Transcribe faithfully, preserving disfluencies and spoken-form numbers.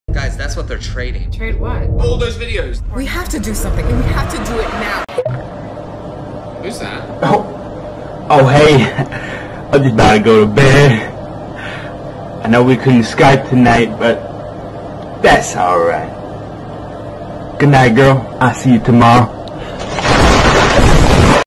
Guys, that's what they're trading. Trade what? All those videos. We have to do something, and we have to do it now. Who's that? Oh, oh hey, I'm just about to go to bed. I know we couldn't Skype tonight, but that's alright. Good night, girl. I'll see you tomorrow.